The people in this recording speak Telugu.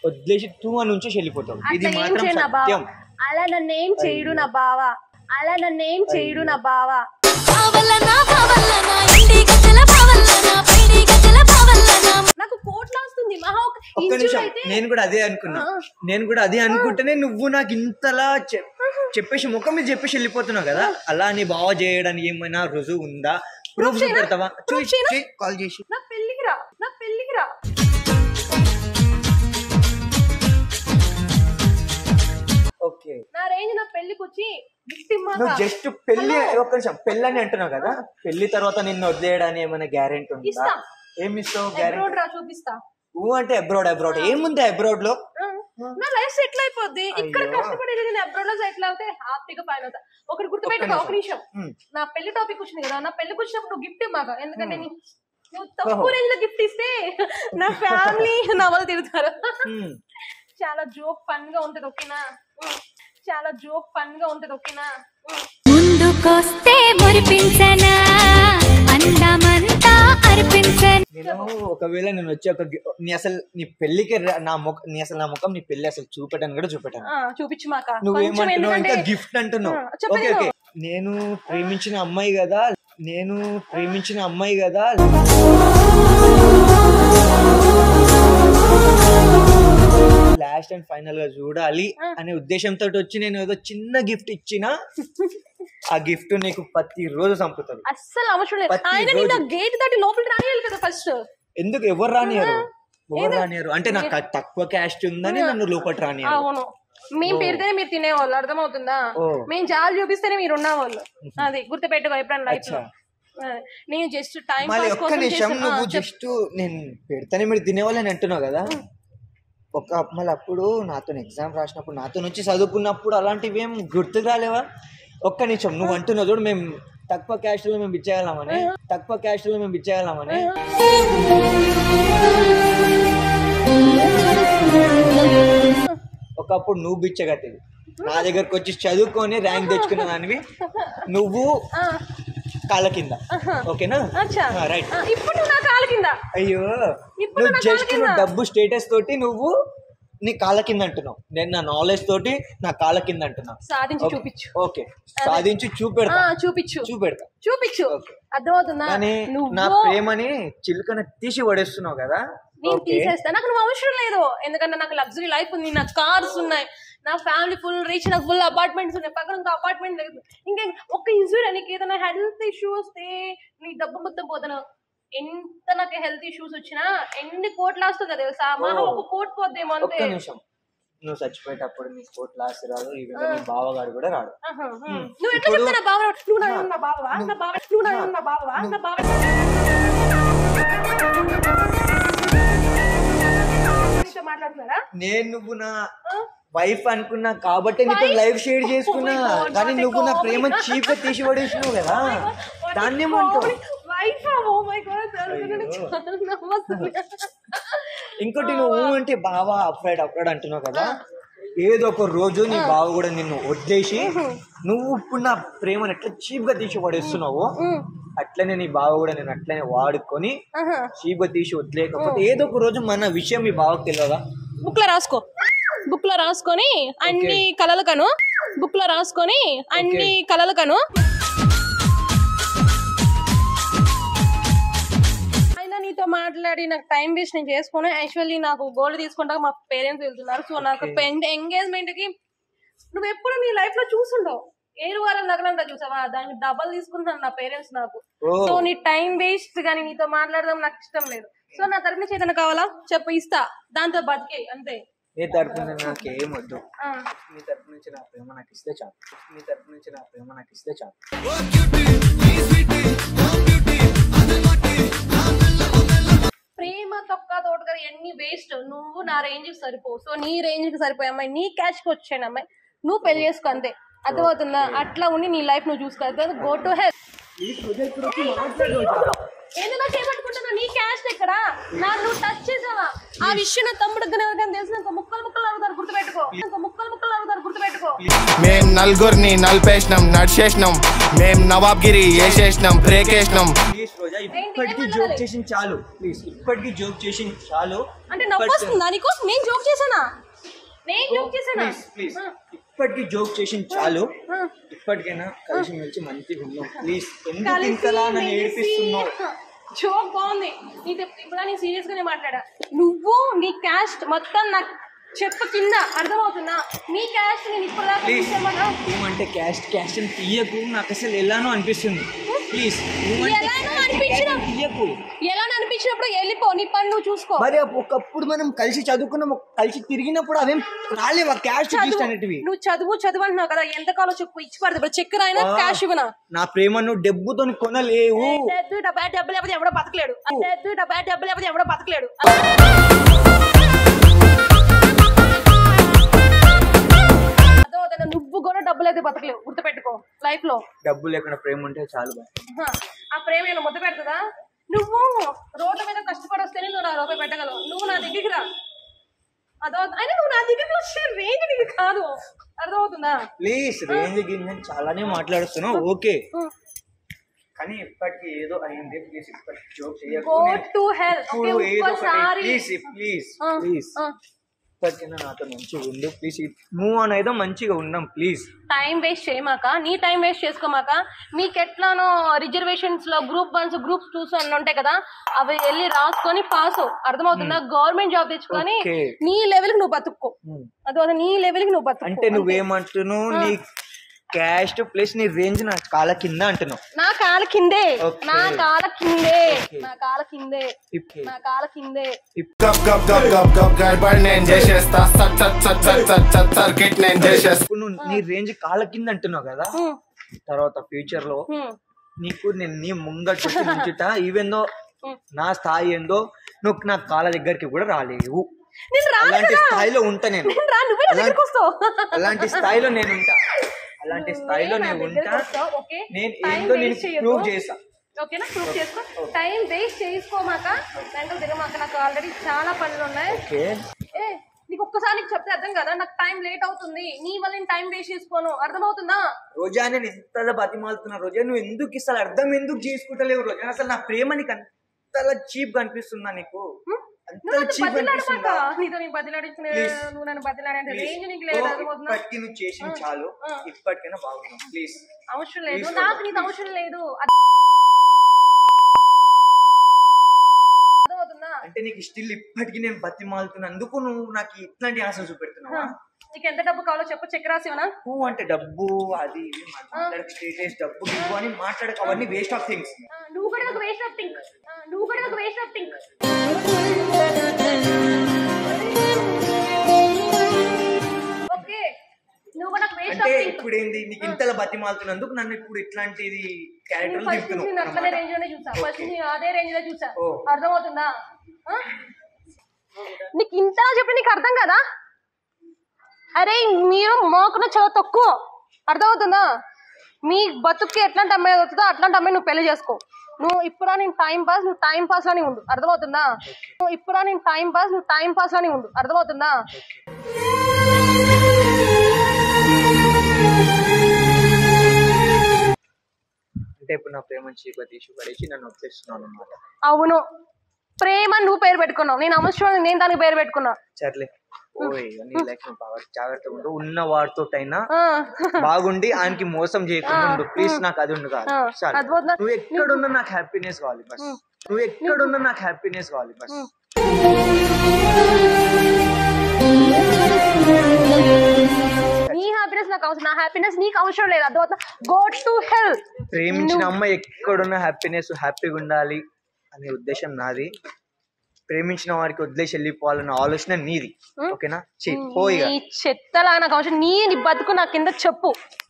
వదిలేసి టూ అని నుంచి వెళ్ళిపోతావు. ఇది అట్లా ఏం మాత్రం చేయను నా బావ. సత్యం. అలా నన్నేం చేయడు నా బావ. అలా నన్నేం చేయడు నా బావ. నాకు కోట్లా వస్తుంది మహా. ఒక్క నిమిషం, నేను కూడా అదే అనుకున్నా. నేను కూడా అదే అనుకుంటేనే నువ్వు నాకు ఇంతలా చెప్పేసి ముఖం మీద చెప్పేసి వెళ్ళిపోతున్నావు కదా. అలా నీ బావ చేయడానికి ఏమైనా రుజువు ఉందా? ప్రూఫ్ పెడతావా? చూసి కాల్ చేసి నా పెళ్ళికి రా, నా పెళ్ళికి రా. ఓకే, నా రేంజ్ నా పెళ్ళికి వచ్చి నువ్వు జస్ట్ పెళ్లి ఒక్క నిమిషం పెళ్ళి అని అంటున్నావు కదా. పెళ్లి తర్వాత నిన్ను వదిలేయడానికి ఏమైనా గ్యారెంటీ ఉందా? ఏమి ఇస్తావు గ్యారెంటీ? చూపిస్తా. అంటే అబ్రాడ్ ఏముంది అబ్రాడ్ లో? నా లైఫ్ సెటిల్ అయిపోద్ది. ఇక్కడ కష్టపడేది నేను అబ్రాడ్ లో సెటిల్ అవుతే హ్యాపీగా ఫైన్ అవుతా. ఒకటి గుర్తుపెట్టుకో, ఒక నిమిషం. నా పెళ్లి టాపిక్ వచ్చింది కదా, నా పెళ్లికి వచ్చినప్పుడు నువ్వు గిఫ్ట్ ఇవ్వగా. ఎందుకంటే నువ్వు తక్కువ రేంజ్ లో గిఫ్ట్ ఇస్తే నా ఫ్యామిలీ నా వాళ్ళు తిడతారు. చాలా జోక్ ఫన్ గా ఉంటది, ఓకేనా? చాలా జోక్ ఫన్ గా ఉంటది, ఓకేనా? ముందుకొస్తే మురిపించనా అందమంతా అర్పించనా. నేను ఒకవేళ నేను వచ్చి నీ అసలు నీ పెళ్లికి నా ముఖం నీ పెళ్లి అసలు చూపెట్టాను కూడా చూపెట్టాను. చూపించు మాక. నువ్వేమంటున్నావు? ఇంకా గిఫ్ట్ అంటున్నావు. ఓకే ఓకే, నేను ప్రేమించిన అమ్మాయి కదా, లాస్ట్ అండ్ ఫైనల్ గా చూడాలి అనే ఉద్దేశంతో వచ్చి నేను ఏదో చిన్న గిఫ్ట్ ఇచ్చినా ఆ గిఫ్ట్ నీకు ప్రతి రోజు చంపుతుంది. అస్సలు అవసరం లేదు. ఆయన నీ గేట్ దాటి లోపలికి రానియాలి కదా ఫస్ట్. ఎందుకు ఎవరు రానియారు అంటే నాకు తక్కువ క్యాస్ట్ ఉందని నన్ను లోపల రానియారు. అవును, మేము పెడితేనే మీరు తినేవాళ్ళు, అర్థమవుతుందా? మేము జాలు చూపిస్తేనే మీరు ఉన్నవాళ్ళు. అది గుర్తుపెట్టుకో ఎప్పుడన్నా లైఫ్ లో. నేను జస్ట్ టైం ఒక్క నిమిషం, నువ్వు జస్ట్ నేను పెడితేనే మీరు తినేవాళ్ళని అంటున్నావు కదా. మళ్ళీ అప్పుడు నాతో ఎగ్జామ్ రాసినప్పుడు నాతో నుంచి చదువుకున్నప్పుడు అలాంటివి ఏం గుర్తుకు రాలేవా? ఒక్క నిమిషం, నువ్వు అంటున్నావు చూడు, మేము తక్కువ క్యాస్ట్ లో మేము ఇచ్చేయగలమని. ఒకప్పుడు నువ్వు బిచ్చగట్టేది, నా దగ్గరకు వచ్చి చదువుకొని ర్యాంక్ తెచ్చుకున్న దానివి నువ్వు కాళ్ళ కింద. ఓకేనా? రైట్. ఇప్పుడు నా కాళ్ళ కింద. అయ్యో, నువ్వు జస్ట్ డబ్బు స్టేటస్ తోటి నువ్వు నీ కాళ్ళ కింద అంటున్నావు. నేను నా నాలెడ్జ్ తోటి నా కాళ్ళ కింద అంటున్నావు. సాధించి చూపించు. ఓకే, సాధించి చూపెడతా. చూపించు. అర్థమవుతుందా? నా ప్రేమని చిలుకన తీసి పడేస్తున్నావు కదా. నేను తీసేస్తా, నాకు నువ్వు అవసరం లేదు. ఎందుకంటే నాకు లగ్జరీ లైఫ్ ఉంది, నాకు కార్స్ ఉన్నాయి, నా ఫ్యామిలీ ఫుల్ రిచ్, నాకు ఫుల్ అపార్ట్మెంట్స్ ఉన్నాయి. పక్కన ఇంకా అపార్ట్మెంట్ లేదు. ఇంకా ఒక్క ఇన్సూరెన్స్, నీకు ఏదైనా హెల్త్ ఇష్యూ వస్తే నీ డబ్బు మొత్తం పోతాను. ఎంత నాకు హెల్త్ ఇష్యూస్ వచ్చినా ఎన్ని కోట్లు వస్తుందో తెలుసా? మనం ఒక కోట్ పోద్దేమో అంతే. నువ్వు చచ్చిపోయేటప్పుడు నీ కోట్లు ఆస్తి రాదు, ఈ నీ బావగాడు కూడా రాడు. నువ్వు ఎట్లా చెప్తా? బావ నువ్వు నా బావవా? మాట్లాడుతున్నారా? నేను నువ్వు నా వైఫ్ అనుకున్నా కాబట్టి నీతో లైఫ్ షేర్ చేసుకున్నా, కానీ నువ్వు నా ప్రేమ చీప్ గా తీసి పడేసినావు కదా. దాన్ని ఇంకోటి నువ్వు అంటే బావ అప్రైడ్ అంటున్నావు కదా. ఏదో ఒక రోజు నీ బావ కూడా నిన్ను వదిలేసి నువ్వు ఇప్పుడు నా ప్రేమను ఎట్లా చీప్ గా తీసి పడేస్తున్నావు, అట్లనే నీ బావ కూడా నేను అట్లనే వాడుకొని చీప్ గా తీసి వదిలేకపోతే ఏదో ఒక రోజు మన విషయం మీ బావకు తెలియదా? బుక్ లో రాసుకొని అన్ని కలలు కను. అయినా నీతో మాట్లాడి నాకు టైం వేస్ట్ నేను చేసుకుని యాక్చువల్లీ నాకు గోల్డ్ తీసుకుంటా మా పేరెంట్స్ వెళ్తున్నారు. సో నాకు ఎంగేజ్మెంట్ కి నువ్వు ఎప్పుడు నీ లైఫ్ లో చూసుండవు. 7 వారాల నగలంతా చూసావా? దానికి డబల్ తీసుకుంటున్నాను నా పేరెంట్స్ నాకు. సో నీ టైం వేస్ట్ గానీ నీతో మాట్లాడదాం నాకు ఇష్టం లేదు. సో నా తరపు నుంచి ఏదైనా కావాలా చెప్పు, ఇస్తా. దాంతో బతికే అంతే. నీ తరపు నుంచి నాకేం వద్దు. నీ తరపు నుంచి నా ప్రేమ నాకు ఇస్తే చాలు. ప్రేమ తొక్క తోటగా ఎన్ని వేస్ట్. నువ్వు నా రేంజ్ కి సరిపో. సో నీ రేంజ్ కి సరిపోయే అమ్మాయి, నీ క్యాష్ కి వచ్చాను అమ్మాయి, నువ్వు పెళ్లి చేసుకో అంతే. అర్థమవుతుందా? అట్లా ఉండి నీ లైఫ్ నువ్వు చూసుకో. Go to help. ఏదైనా చేపట్టుకుంటున్నా నీ క్యాష్ ఎక్కడ? నువ్వు టచ్ చేసావా? ఆ విషయం నా తమ్ముడికి ఎవరికైనా తెలిసిన ముక్కలు అవుతారు, గుర్తుపెట్టుకో. మేం నలుగురిని నలిపేసినాం, నడిచేసినాం, మేం నవాబ్గిరి వేసేసినాం, బ్రేక్ వేసినాం. ఇప్పటికీ జోక్ చేసింది చాలు, ప్లీజ్. ఇప్పటికీ జోక్ చేసింది చాలు. అంటే నవ్వు వస్తుందా నీకు? నేను జోక్ చేశానా? నేను జోక్ చేశానా? ప్లీజ్ ఇప్పటికి జోక్ చేసి చాలు. ఇప్పటికైనా కలిసి మెలిసి మంచిగా ఉన్నాం ప్లీజ్. ఎందుకు ఇంతలా నన్ను ఏడిపిస్తున్నావు? జోక్ బాగుంది. ఇప్పుడు నేను సీరియస్ గానే మాట్లాడా. నువ్వు నీ క్యాస్ట్ మొత్తం నాకు చెప్పు కింద అర్థమవుతుందా? నీ క్యాస్ట్ నేను ఇప్పుడు ఏమంటే క్యాస్ట్ అని తీయకు, నాకు అసలు ఎలానో అనిపిస్తుంది. ప్లీజ్ ఎలానో అనిపించినప్పుడు వెళ్ళిపో, నీ పని నువ్వు చూసుకో. మరి ఒకప్పుడు మనం కలిసి చదువుకున్నాం, కలిసి తిరిగినప్పుడు అవేం రాలేవా క్యాస్ట్ అనేటివి? నువ్వు చదువు అంటున్నావు కదా, ఎంత కాలో చెప్పు ఇచ్చి పడదు. చక్కెర అయినా క్యాష్ ఇవ్వనా? నా ప్రేమ నువ్వు డబ్బుతో కొనలేవు. డబ్బులు లేకపోతే ఎవడో బతకలేడు. డబ్బులు లేకపోతే ఎవడో బతకలేడు. నువ్వు కూడా డబ్బులు అయితే బతకలేవు, గుర్తుపెట్టుకో లైఫ్ లో. డబ్బు లేకుండా ప్రేమ ఉంటే చాలు. ఆ ప్రేమ ఏమైనా ముద్ద పెడుతుందా? నువ్వు రోడ్ల మీద కష్టపడి వస్తేనే నువ్వు రూపాయి పెట్టగలవు. నువ్వు నా దగ్గరికి రా, అదో అయినా నువ్వు నా దగ్గరికి వచ్చే రేంజ్ నీకు కాదు, అర్థమవుతుందా? ప్లీజ్ రేంజ్ గిన్నె చాలానే మాట్లాడుతున్నావు, ఓకే, కానీ ఇప్పటికి ఏదో అయింది. ప్లీజ్ ఇప్పటికి జోక్ ప్లీజ్ ఇప్పటికైనా నాతో మంచిగా ఉండు ప్లీజ్. మూవ్ ఆన్ అయితే మంచిగా ఉన్నాం ప్లీజ్. టైం వేస్ట్ చేయమాక, నీ టైం వేస్ట్ చేసుకోమాక. మీకు ఎట్లానో రిజర్వేషన్స్ లో గ్రూప్ 1 గ్రూప్ 2 అని ఉంటాయి కదా, అవి వెళ్ళి రాసుకొని పాస్, అర్థమవుతుందా? గవర్నమెంట్ జాబ్ తెచ్చుకొని నీ లెవెల్ కి నువ్వు బతుక్కో. అదో నీ లెవెల్ కి నువ్వు బతుకు. అంటే నువ్వేమంటున్నావు? నీ క్యాస్ట్ ప్లస్ నీ రేంజ్ నా కాళ్ళ కింద అంటున్నావు. నా కాళ్ళ కిందే, నా కాళ్ళ కిందే, నా కాళ్ళ కిందే, నా కాళ్ళ కిందే. గడబడి నేను చేసేస్తా, సర్కిట్ నేను చేసేస్తా. ఇప్పుడు నువ్వు నీ రేంజ్ కాళ్ళ కింద అంటున్నావు కదా, తర్వాత ఫ్యూచర్ లో నీకు నేను నీ ముంగట్టు నుంచుట, ఈవెందో నా స్థాయి ఏందో నువ్వు నా కాళ్ళ దగ్గరికి కూడా రాలేవు. అలాంటి స్థాయిలో ఉంటా నేను, అలాంటి స్థాయిలో నేను ఉంటా, అలాంటి స్థాయిలో నేను ఉంటా. నేను ఏందో నేను ప్రూవ్ చేస్తా, ఓకేనా? ప్రూవ్ చేసుకో. టైం వేస్ట్ చేసుకోమాక, వెంటనే తిరగమాక. నాకు ఆల్రెడీ చాలా పనులు ఉన్నాయి. నీకు ఒక్కసారి నీకు చెప్తే అర్థం కదా, నాకు టైం లేట్ అవుతుంది, నీ వల్ల నేను టైం వేస్ట్ చేసుకోను, అర్థమవుతుందా? రోజా నేను ఎంతలా బతిమాలుతున్నా రోజా, నువ్వు ఎందుకు ఇస్తాను అర్థం ఎందుకు చేసుకుంటలేవు రోజా? అసలు నా ప్రేమ నీకు అంతలా చీప్ గా అనిపిస్తుందా? నీకు నువ్వు చేసిన చాలు, ఇప్పటికైనా బాగున్నావు ప్లీజ్. అవసరం లేదు నాకు, నీకు అవసరం లేదు. అంటే నీకు స్టిల్ ఇప్పటికి నేను బతిమాలుతున్నందుకు నువ్వు నాకు ఇట్లాంటి ఆశ చూపెడుతున్నావా? నీకు ఎంత డబ్బు కావాలో చెప్పు, చక్కెర రాసివనా? నువ్వు అంటే డబ్బు అది స్టేటస్ డబ్బు గిబ్బు అని మాట్లాడక, అవన్నీ వేస్ట్ ఆఫ్ థింగ్స్. నువ్వు కూడా ఒక వేస్ట్ ఆఫ్ థింగ్, నువ్వు కూడా ఒక వేస్ట్ ఆఫ్ థింగ్. ఓకే, నువ్వు కూడా ఒక వేస్ట్ ఆఫ్ థింగ్. ఇప్పుడు ఏంది నీకు ఇంతలా బతిమాలుతున్నందుకు నన్ను ఇప్పుడు ఇట్లాంటిది క్యారెక్టర్ చెప్తున్నావు? అట్లనే రేంజ్ లోనే చూసా, ఫస్ట్ అదే రేంజ్ లో చూసా, అర్థమవుతుందా? నీకు ఇంత చెప్పి నీకు అర్థం కదా? అరే మీరు మోకున చాలా తక్కువ, అర్థమవుతుందా? మీ బతుక్కి ఎట్లాంటి అమ్మాయి అవుతుందో అట్లాంటి అమ్మాయి నువ్వు పెళ్లి చేసుకో. నువ్వు ఇప్పుడు నేను టైం పాస్, నువ్వు టైం పాస్ లోనే ఉండు, అర్థమవుతుందా? నువ్వు ఇప్పుడు నేను టైం పాస్, నువ్వు టైం పాస్ లోనే ఉండు, అర్థమవుతుందా? అంటే ఇప్పుడు నా ప్రేమ చీక తీసి పడేసి నన్ను వచ్చేస్తున్నాను అన్నమాట. అవును, ప్రేమ నువ్వు పేరు పెట్టుకున్నావు, నేను అవసరం నేను దానికి పేరు పెట్టుకున్నా. సర్లే, నీ లైఫ్ జాగ్రత్తగా ఉండు, ఉన్న వాడితోటైనా బాగుండి ఆయనకి మోసం చేయకుండా ఉండు ప్లీజ్. నాకు అది ఉండు కాదు, నువ్వు ఎక్కడున్నా నాకు హ్యాపీనెస్ కావాలి బస్, నువ్వు ఎక్కడున్నా నాకు హ్యాపీనెస్ కావాలి బస్. నీ హ్యాపీనెస్ నాకు అవసరం, నా హ్యాపీనెస్ నీకు అవసరం లేదు, అర్థమవుతుందా? Go to hell. ప్రేమించిన అమ్మాయి ఎక్కడున్నా హ్యాపీనెస్ హ్యాపీగా ఉండాలి అనే ఉద్దేశం నాది. ప్రేమించిన వారికి వదిలేసి వెళ్ళిపోవాలన్న ఆలోచన నీది, ఓకేనా? చెత్తలా నాకు అవసరం, నీ బతుకు నా కింద చెప్పు.